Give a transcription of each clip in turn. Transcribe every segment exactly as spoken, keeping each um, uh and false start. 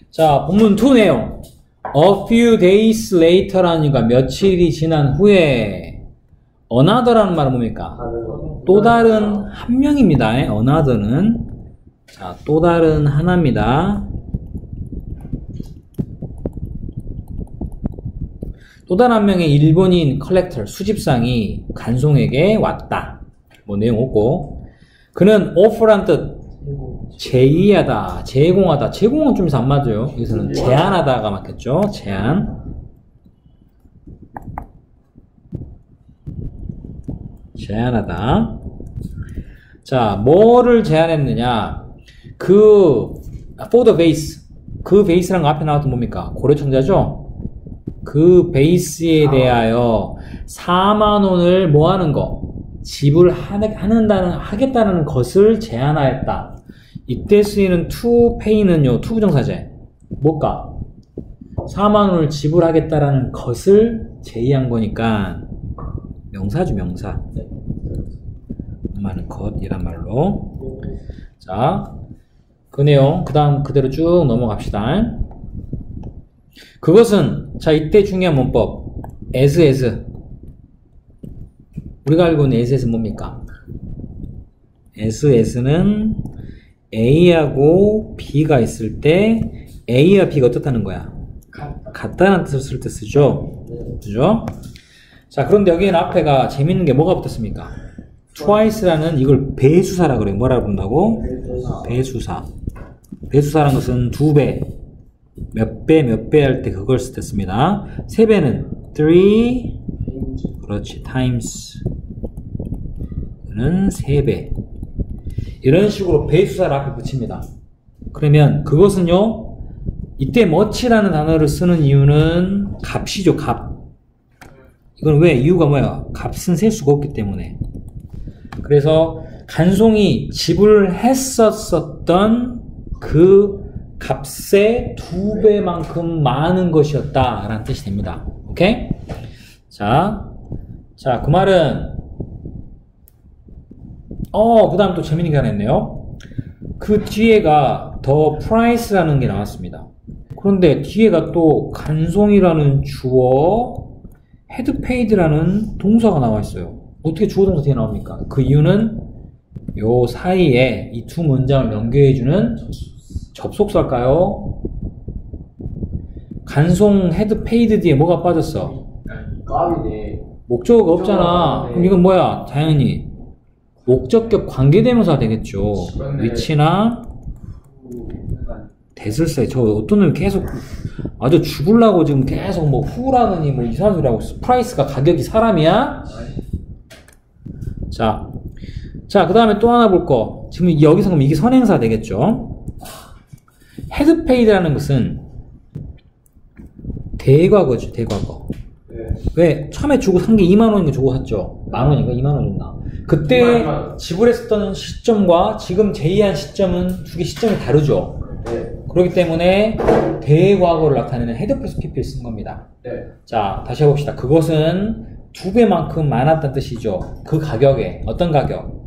자, 본문 이 내용. A few days later라니까 며칠이 지난 후에 another라는 말은 뭡니까? 또 다른 한 명입니다. another는 자, 또 다른 하나입니다. 또 다른 한 명의 일본인 컬렉터, 수집상이 간송에게 왔다. 뭐 내용 없고 그는 offer란 뜻 제의하다, 제공하다. 제공은 좀 안 맞아요. 여기서는 제안하다가 맞겠죠. 제안. 제안하다. 자, 뭐를 제안했느냐? 그 for the base. 그 베이스란 거 앞에 나왔던 뭡니까? 고려청자죠? 그 베이스에 대하여 사만 원을 뭐 하는 거? 지불하는다는, 하겠다는 것을 제안하였다. 이때 쓰이는 to pay는요, to 부정사제. 뭘까? 사만 원을 지불하겠다라는 것을 제의한 거니까, 명사죠, 명사. 말은 것이란 말로. 자, 그 내용, 그 다음 그대로 쭉 넘어갑시다. 그것은, 자, 이때 중요한 문법. as, as. 우리가 알고 있는 as, as 뭡니까? as, as는 A하고 B가 있을 때 A와 B가 어떻다는 거야? 같다는 뜻을 쓸 때 쓰죠? 그죠? 자, 그런데 여기는 앞에가 재밌는 게 뭐가 붙었습니까? twice라는 이걸 배수사라 그래요. 뭐라 부른다고? 배수사. 배수사라는 것은 두 배, 몇 배, 몇 배 할 때 그걸 쓸 때 씁니다. 세 배는 three, 그렇지, times. 는 세 배. 이런 식으로 배수사를 앞에 붙입니다. 그러면 그것은요, 이때 much라는 단어를 쓰는 이유는 값이죠, 값. 이건 왜? 이유가 뭐야? 값은 셀 수가 없기 때문에. 그래서 간송이 지불했었던 그 값의 두 배만큼 많은 것이었다 라는 뜻이 됩니다. 오케이? 자, 자, 그 말은 어, 그 다음 또 재밌는 게 하나 있네요. 그 뒤에가 the price라는 게 나왔습니다. 그런데 뒤에가 또 간송이라는 주어, had paid라는 동사가 나와 있어요. 어떻게 주어 동사 뒤에 나옵니까? 그 이유는 요 사이에 이 두 문장을 연결해주는 접속사일까요? 간송 had paid 뒤에 뭐가 빠졌어? 목적어가 없잖아. 그럼 이건 뭐야? 당연히 목적격 관계대명사가 되겠죠. 위치나 대슬사에 저 어떤 놈이 계속 아주 죽을라고 지금 계속 뭐 후라느니 뭐 이상한 소리하고 프라이스가 가격이 사람이야? 자, 자, 그 다음에 또 하나 볼 거. 지금 여기서 그럼 이게 선행사 되겠죠? had paid라는 것은 대과거죠, 대과거. 왜? 처음에 주고 산 게 이만 원인 거 주고 샀죠? 만 원인가? 이만 원 줬나? 그때 지불했었던 시점과 지금 제의한 시점은 두 개 시점이 다르죠? 네. 그렇기 때문에 대과거를 나타내는 had plus pp를 쓴 겁니다. 네. 자, 다시 해봅시다. 그것은 두 배만큼 많았다는 뜻이죠. 그 가격에. 어떤 가격?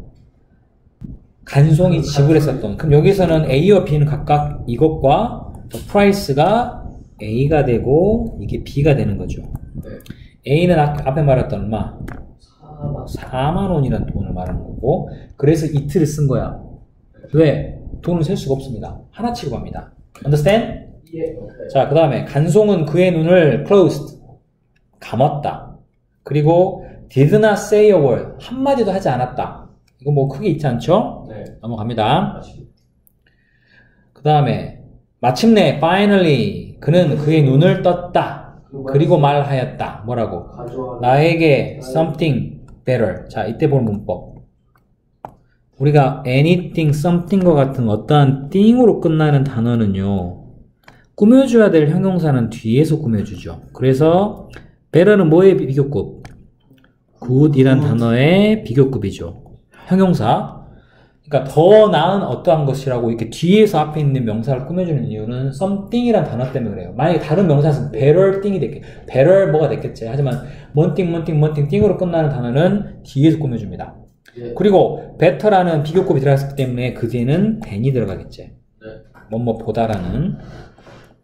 간송이 지불했었던. 그럼 여기서는 A와 B는 각각 이것과 price가 A가 되고 이게 B가 되는 거죠. 네. A는 앞에 말했던 얼마? 사만 원이라는 돈을 말하는 거고, 그래서 이틀을 쓴 거야. 왜? 돈을 셀 수가 없습니다. 하나 취급합니다. Understand? 예. 자, 그 다음에 간송은 그의 눈을 closed, 감았다. 그리고 did not say a word, 한마디도 하지 않았다. 이거 뭐 크게 있지 않죠? 네. 넘어갑니다. 그 다음에 마침내 finally 그는 그의 눈을 떴다. 그리고 말하였다. 뭐라고? 나에게 something better. 자, 이때 볼 문법. 우리가 anything, something과 같은 어떠한 thing으로 끝나는 단어는요, 꾸며줘야 될 형용사는 뒤에서 꾸며주죠. 그래서 better는 뭐의 비교급? good이란 단어의 비교급이죠. 형용사. 그러니까 더 나은 어떠한 것이라고 이렇게 뒤에서 앞에 있는 명사를 꾸며주는 이유는 something이란 단어 때문에 그래요. 만약에 다른 명사는 better thing이 됐겠, better 뭐가 됐겠지. 하지만 one thing, one thing, one thing, thing으로 끝나는 단어는 뒤에서 꾸며줍니다. 예. 그리고 better라는 비교급이 들어갔기 때문에 그 뒤에는 than이 들어가겠지. 네. 뭐뭐 보다라는.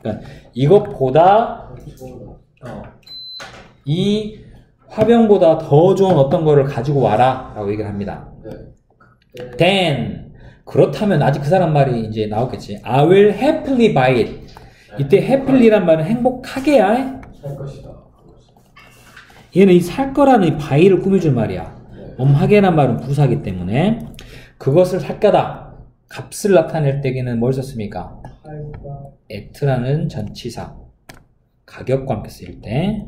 그러니까 이것보다 어, 이 화병보다 더 좋은 어떤 거를 가지고 와라 라고 얘기를 합니다. Then 그렇다면 아직 그 사람 말이 이제 나오겠지. I will happily buy it. 이때 happilly란 말은 행복하게야 살 것이다. 얘는 이 살 거라는 이 buy를 꾸며줄 말이야. 엄하게란 말은 부사기 때문에 그것을 살 거다. 값을 나타낼 때에는 뭘 썼습니까? at라는 전치사 가격과 함께 쓰일 때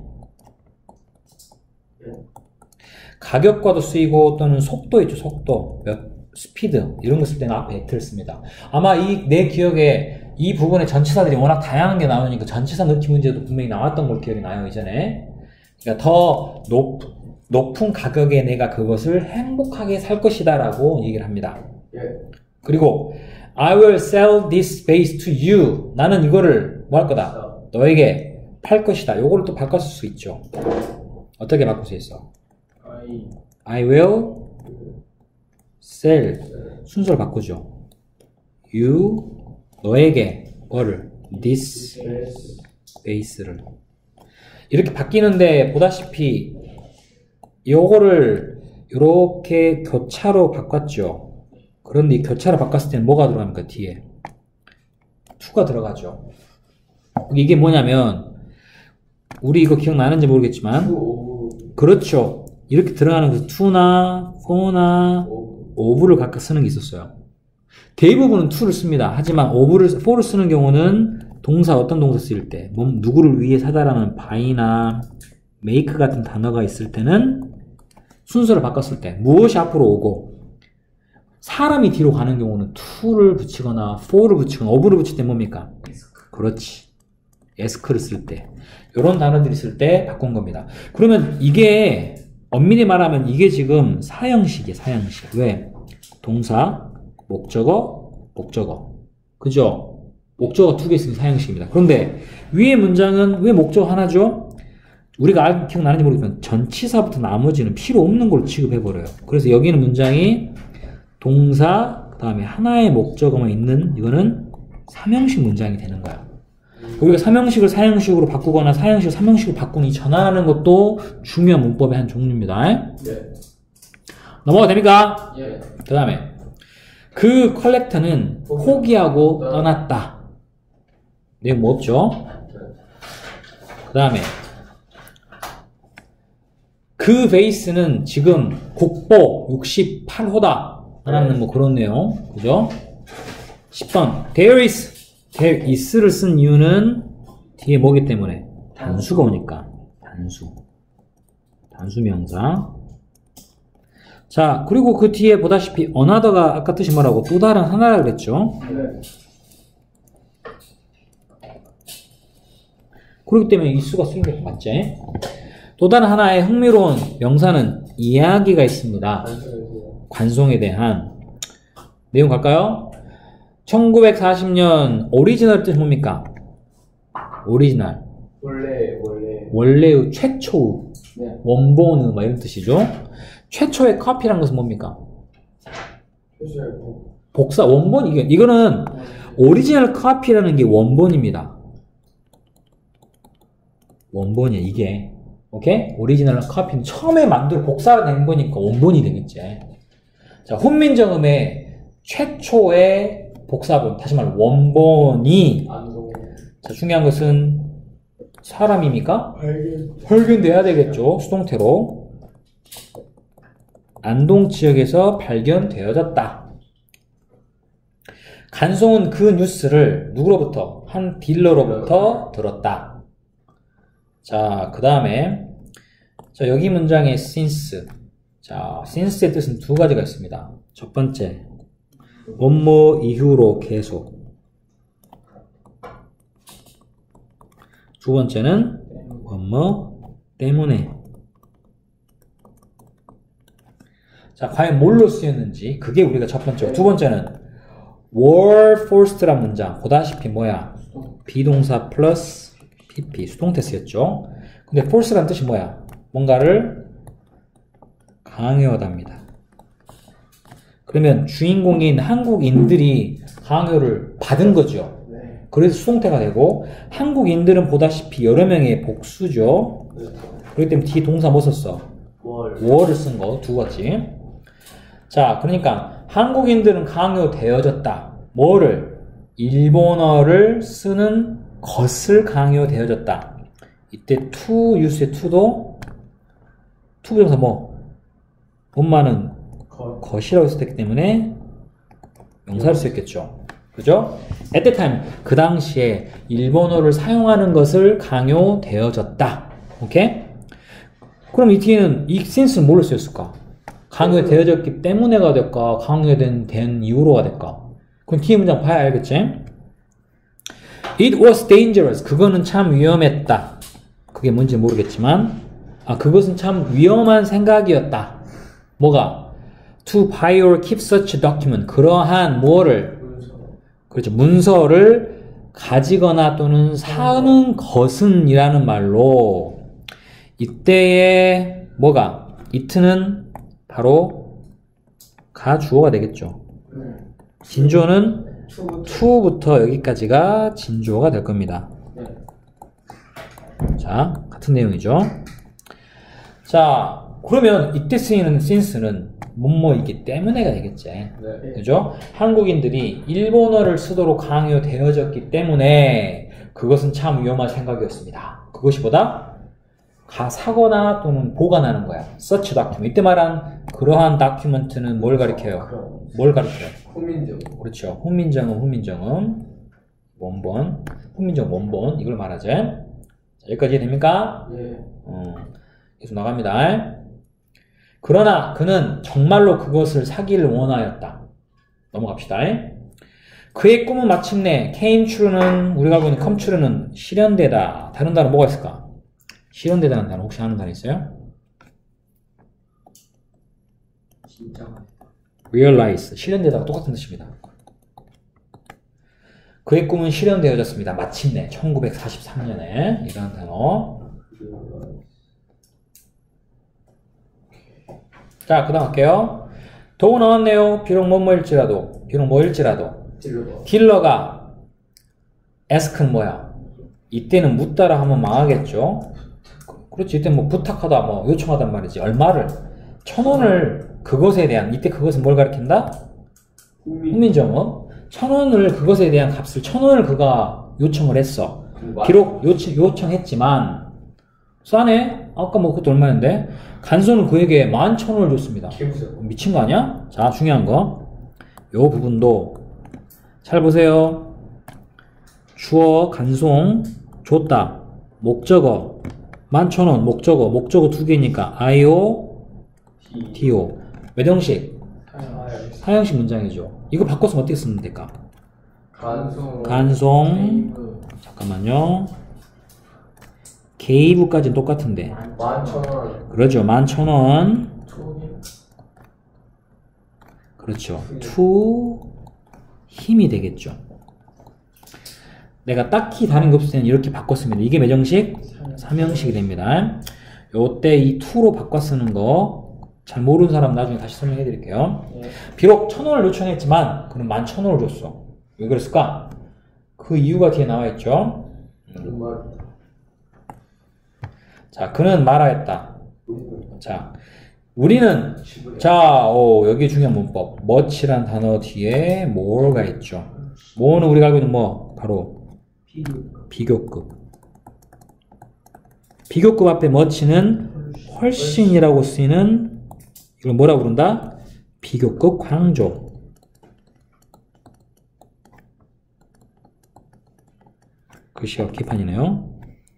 가격과도 쓰이고 또는 속도 있죠. 속도 몇 스피드 이런 거 쓸 때는 앞에 at를 씁니다. 아마 이 내 기억에 이 부분에 전치사들이 워낙 다양한 게 나오니까 전치사 넣기 문제도 분명히 나왔던 걸 기억이 나요. 이전에. 그러니까 더 높, 높은 가격에 내가 그것을 행복하게 살 것이다 라고 얘기를 합니다. 그리고 I will sell this vase to you. 나는 이거를 뭐 할 거다? 너에게 팔 것이다. 요거를 또 바꿔 쓸 수 있죠. 어떻게 바꿀 수 있어? I, I will sell. 순서를 바꾸죠. You, 너에게 뭐를? This vase를. 이렇게 바뀌는데 보다시피 요거를 이렇게 교차로 바꿨죠. 그런데 이 교차로 바꿨을 때는 뭐가 들어갑니까? 뒤에 to가 들어가죠. 이게 뭐냐면 우리 이거 기억나는지 모르겠지만 그렇죠. 이렇게 들어가는 그 to나 for나 of를 각각 쓰는 게 있었어요. 대부분은 to를 씁니다. 하지만 of를, for를 쓰는 경우는 동사, 어떤 동사 쓸 때, 뭐, 누구를 위해 사다라는 buy나 make 같은 단어가 있을 때는 순서를 바꿨을 때 무엇이 앞으로 오고 사람이 뒤로 가는 경우는 to를 붙이거나 for를 붙이거나 of를 붙일 때 뭡니까? 그렇지. ask를 쓸 때. 이런 단어들이 있을 때 바꾼 겁니다. 그러면 이게 엄밀히 말하면 이게 지금 사형식이에요. 사형식. 왜? 동사, 목적어, 목적어. 그죠? 목적어 두 개 있으면 사형식입니다. 그런데 위의 문장은 왜 목적어 하나죠? 우리가 알, 기억나는지 모르겠지만 전치사부터 나머지는 필요 없는 걸 취급해버려요. 그래서 여기는 문장이 동사, 그 다음에 하나의 목적어만 있는 이거는 삼형식 문장이 되는 거야. 우리가 삼형식을 사형식으로 바꾸거나 사형식을 삼형식으로 바꾸는 이 전환하는 것도 중요한 문법의 한 종류입니다. 네. 넘어가도 됩니까? 예. 그 다음에 그 컬렉터는 포기하고 떠났다. 내용 뭐 없죠? 그 다음에 그 베이스는 지금 국보 육십팔 호다 라는 뭐 그런 내용. 그죠? 십 번 There is, there is를 쓴 이유는 뒤에 뭐기 때문에? 단수가 오니까. 단수. 단수 명사. 자, 그리고 그 뒤에 보다시피 another가 아까 뜻이 뭐라고? 또 다른 하나라 그랬죠? 네. 그렇기 때문에 이 수가 쓰인 게 맞지? 또 다른 하나의 흥미로운 명사는 이야기가 있습니다. 관송에 대한 내용 갈까요? 천구백사십 년 오리지널 뜻이 뭡니까? 오리지널. 원래 원래 원래의 최초의 네. 원본의 뭐 이런 뜻이죠. 최초의 커피라는 것은 뭡니까? 최초의 복. 복사 원본 이게 이거는 오리지널 커피라는 게 원본입니다. 원본이야 이게. 오케이? 오리지널 커피는 처음에 만들 복사가 된 거니까 원본이 되겠지. 자, 훈민정음의 최초의 복사본, 다시 말해 원본이. 안동. 자, 중요한 것은 사람입니까? 발견. 발견돼야 되겠죠. 수동태로. 안동 지역에서 발견되어졌다. 간송은 그 뉴스를 누구로부터? 한 딜러로부터 들었다. 자, 그 다음에 자, 여기 문장의 since. 자, since의 뜻은 두 가지가 있습니다. 첫 번째, 뭐뭐 이후로 계속. 두 번째는 뭐뭐 때문에. 자, 과연 뭘로 쓰였는지 그게 우리가 첫 번째고, 두 번째는 were forced란 문장. 보다시피 뭐야? 비동사 플러스 pp 수동태 쓰였죠. 근데 force란 뜻이 뭐야? 뭔가를 강요하답니다. 그러면 주인공인 한국인들이 강요를 받은 거죠. 그래서 수동태가 되고 한국인들은 보다시피 여러 명의 복수죠. 네. 그렇기 때문에 뒤에 동사 뭐 썼어? 월. 월을 쓴 거 두었지. 자, 그러니까 한국인들은 강요되어졌다. 뭐를? 일본어를 쓰는 것을 강요되어졌다. 이때 to use의 to도 to 부정사 뭐? 엄마는 것. 것이라고 썼기 때문에 명사를 쓰였겠죠. 그죠? at the time, 그 당시에 일본어를 사용하는 것을 강요되어졌다. 오케이? 그럼 이 뒤에는 이 since는 뭘로 쓰였을까? 강요되어졌기 때문에가 될까? 강요된 된 이후로가 될까? 그럼 뒤에 문장 봐야 알겠지? It was dangerous. 그거는 참 위험했다. 그게 뭔지 모르겠지만 아 그것은 참 위험한 생각이었다. 뭐가? To buy or keep such a document. 그러한 뭐를? 문서. 그렇죠. 문서를 가지거나 또는 사는 것은 이라는 말로 이때의 뭐가? it는 바로 가주어가 되겠죠. 네. 진주어는 to. to부터 여기까지가 진주어가 될 겁니다. 네. 자, 같은 내용이죠. 자, 그러면 이때 쓰이는 since는 뭐뭐이기 때문에가 되겠지. 네. 그죠? 한국인들이 일본어를 쓰도록 강요되어졌기 때문에 그것은 참 위험한 생각이었습니다. 그것이 보다 가 사거나 또는 보관하는 거야. such document. 이때 말한 그러한 다큐멘트는 뭘 가리켜요? 그럼. 뭘 가리켜요? 후민정. 그렇죠. 훈민정음, 훈민정음. 원본. 훈민정음 원본. 이걸 말하죠. 자, 여기까지 됩니까? 예. 어, 계속 나갑니다. 그러나 그는 정말로 그것을 사기를 원하였다. 넘어갑시다. 그의 꿈은 마침내 came true는 우리가 알고 있는 come true는 실현되다. 다른 단어 뭐가 있을까? 실현되다는 단어 혹시 아는 단어 있어요? 진짜. realize. 실현되다가 똑같은 뜻입니다. 그의 꿈은 실현되어졌습니다. 마침내 천구백사십삼 년에 이라는 단어. 자, 그 다음 할게요. 도우 나왔네요. 비록 뭐뭐일지라도, 비록 뭐일지라도. 딜러. 딜러가 ask는 뭐야? 이때는 묻다라 하면 망하겠죠? 그렇지. 이때 뭐 부탁하다, 뭐 요청하단 말이지. 얼마를? 천 원을 그것에 대한, 이때 그것은 뭘 가리킨다? 후민. 훈민정음. 천 원을 그것에 대한 값을 천 원을 그가 요청을 했어. 비록 요청, 요청했지만 싸네? 아까 뭐 그것도 얼마인데? 간소는 그에게 만 천 원을 줬습니다. 개무서. 미친 거 아니야? 자, 중요한 거. 요 부분도 잘 보세요. 주어, 간송, 줬다. 목적어, 만 천 원, 목적어, 목적어 두 개니까 아이오, 디오. 몇 형식? 사형식 문장이죠. 이거 바꿔서 어떻게 쓰면 될까? 간송. 간송. 게이브. 잠깐만요. 게이브까지는 똑같은데. 만천원. 그러죠. 만 천 원. 초기. 그렇죠. to 힘이 되겠죠. 내가 딱히 다른 게 없을 때는 이렇게 바꿨습니다. 이게 몇 형식? 삼 형식이 됩니다. 요때 이 to로 바꿔 쓰는 거 잘 모르는 사람 나중에 다시 설명해 드릴게요. 예. 비록 천 원을 요청했지만 그는 만 천 원을 줬어. 왜 그랬을까? 그 이유가 뒤에 나와 있죠. 정말. 자, 그는 말하였다. 우리는 자, 우리는 지불해. 자, 오, 여기 중요한 문법. much란 단어 뒤에 more가 있죠. more는 우리가 알고 있는 뭐? 바로 비교. 비교급. 비교급 앞에 much는 훨씬이라고 쓰이는 이걸 뭐라고 부른다? 비교급 강조. 글씨가 기판이네요.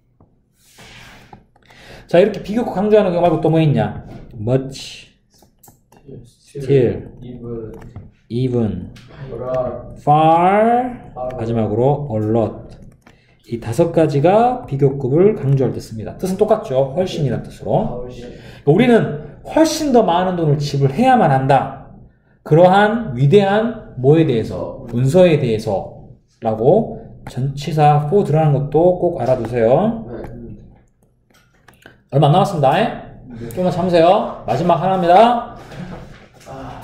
자, 이렇게 비교급 강조하는 거 말고 또 뭐 있냐? much, still, even. even, 뭐라. far, 마지막으로 a lot. 이 다섯 가지가 비교급을 강조할 때 씁니다. 뜻은 똑같죠. 훨씬이라는 뜻으로. 우리는 훨씬 더 많은 돈을 지불해야만 한다. 그러한 위대한 뭐에 대해서? 문서에 대해서 라고 전치사 for 들어가는 것도 꼭 알아두세요. 네. 얼마 안 남았습니다. 좀만 참으세요. 마지막 하나입니다.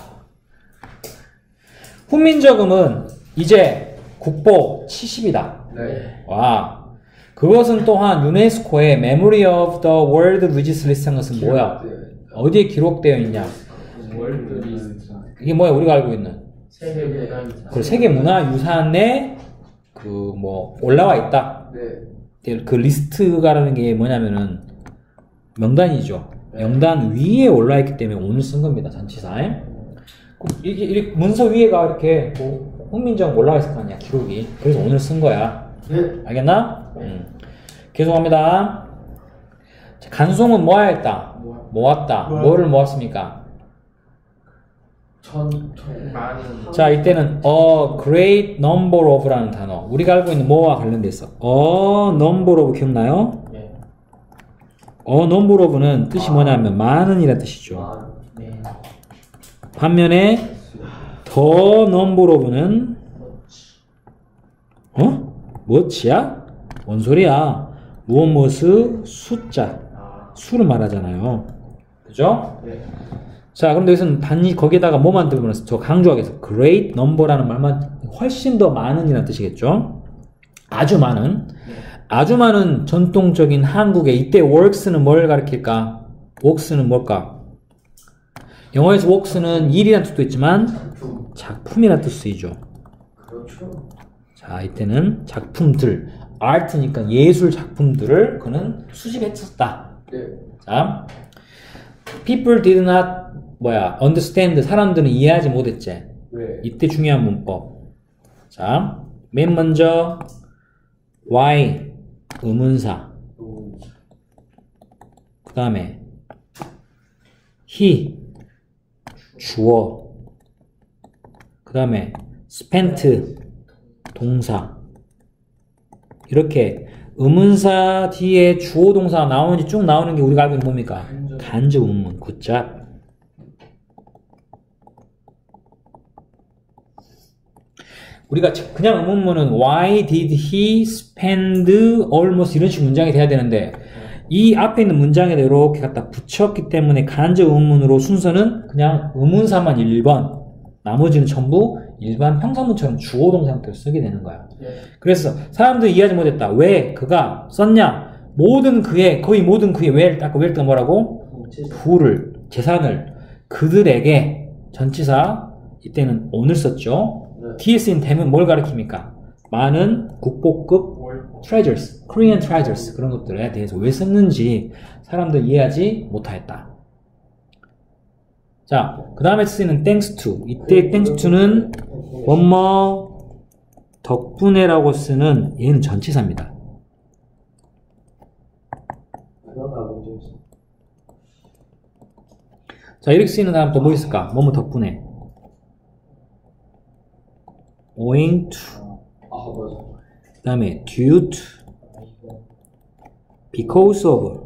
훈민저금은 이제 국보 칠십이다. 네. 와. 그것은 또한 유네스코의 Memory of the World Religious List한 것은 뭐야? 어디에 기록되어 있냐? 월드 리스트. 이게 뭐야? 우리가 알고 있는 세계 문화유산. 그 세계 문화 유산에 그 뭐 올라와 있다. 네. 그 리스트가라는 게 뭐냐면은 명단이죠. 명단 위에 올라 있기 때문에 오늘 쓴 겁니다. 전치사에. 이게, 이게 문서 위에가 이렇게 뭐 훈민정 올라가 있을 거 아니야, 기록이. 그래서 오늘 쓴 거야. 네. 알겠나? 음. 계속합니다. 자, 간송은 모아야 했다. 모았다. 뭐를 모았습니까? 천, 천, 많은. 자, 이때는 a great number of라는 단어. 우리가 알고 있는 뭐와 관련돼 있어? a number of 기억나요? 네. a number of는 뜻이 뭐냐면 많은이라는 뜻이죠. 많은. 네. 반면에 the number of는 어? much야? 뭔 소리야? 무엇 무엇의 숫자. 수를 말하잖아요. 그죠? 네. 자, 그럼 여기서는 단위 거기에다가 뭐만 들면 저 강조하기 위해서 great number라는 말만 훨씬 더 많은이라는 뜻이겠죠. 아주 많은. 아주 많은 전통적인 한국의 이때 works는 뭘 가리킬까? works는 뭘까? 영어에서 works는 일이라는 뜻도 있지만 작품. 작품이라는 뜻도 쓰이죠. 그렇죠. 자, 이때는 작품들, art니까 예술 작품들을 그는 수집했었다. 네. 자, people did not 뭐야 understand 사람들은 이해하지 못했지. 네. 이때 중요한 문법. 자, 맨 먼저 why 의문사. 또, 그 다음에 he 주어. 그 다음에 spent 동사. 이렇게 의문사 뒤에 주어 동사가 나오는지 쭉 나오는 게 우리가 알고 있는 뭡니까? 간접 의문. 굿잡. 우리가 그냥 의문문은 why did he spend almost 이런 식의 문장이 돼야 되는데 이 앞에 있는 문장에다 이렇게 갖다 붙였기 때문에 간접 의문문으로 순서는 그냥 의문사만 일 번, 나머지는 전부 일반 평사문처럼 주어 동사 형태로 쓰게 되는 거야. 그래서 사람들이 이해하지 못했다. 왜 그가 썼냐? 모든 그의, 거의 모든 그의 왜를 닦고 왜를 닦고 뭐라고? 부를, 재산을 그들에게 전치사 이때는 오늘 썼죠. 뒤에 쓰인 댐은 뭘 가리킵니까? 많은 국보급 treasures, Korean treasures 그런 것들에 대해서 왜 썼는지 사람들 이해하지 못하였다. 자, 그 다음에 쓰이는 thanks to. 이때 thanks to는 뭐뭐 덕분에라고 쓰는 얘는 전치사입니다. 자, 이렇게 쓰이는 다음 또 뭐 있을까? 뭐뭐 덕분에. owing to. 아, 맞아. 그 다음에 due to. because of.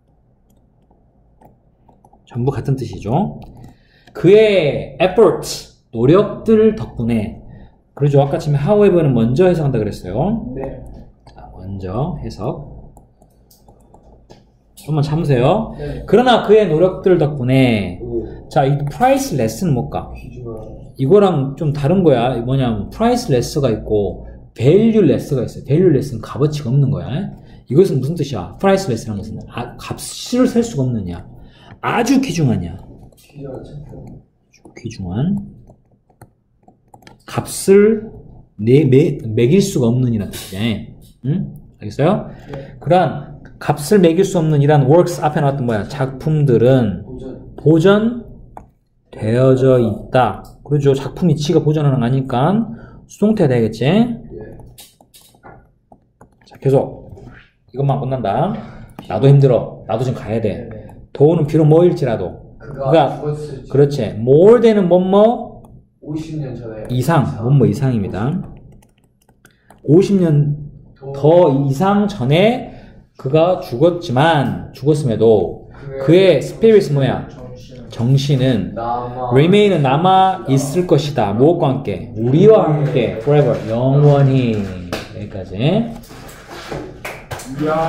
전부 같은 뜻이죠. 그의 efforts, 노력들 덕분에. 그러죠. 아까 지금 however는 먼저 해석한다 그랬어요. 네. 자, 먼저 해석. 좀만 참으세요. 네. 그러나 그의 노력들 덕분에. 오. 자, 이 priceless는 뭘까? 귀중한. 이거랑 좀 다른 거야. 뭐냐면 priceless가 있고 valueless가 있어요. valueless는 값어치가 없는 거야. 이것은 무슨 뜻이야? priceless라는 것은 아, 값을 셀 수가 없느냐. 아주 귀중하냐. 귀중한 작품. 귀중한 값을 내, 매, 매길 수가 없는 이라는 뜻이야. 응? 알겠어요? 네. 그러한 값을 매길 수 없는 이란 works 앞에 나왔던 뭐야? 작품들은 보전. 보전 되어져 있다. 그렇죠. 작품 이치가 보존하는 거 아니까 수동태가 되겠지. 예. 자, 계속 이것만 끝난다. 나도 힘들어. 나도 지금 가야 돼. 네. 도우는 비록 뭐일지라도 그가, 그가 죽었을지. 그렇지. more 되는 뭐뭐 오십 년 전에. 이상 뭐뭐 이상입니다. 오십 년 더 이상 전에 그가 죽었지만 죽었음에도 그의 spirit은 뭐야? 정신은 남아. remain은 남아 있을 것이다. 무엇과 함께? 우리와 함께 forever 영원히. 여기까지. 야.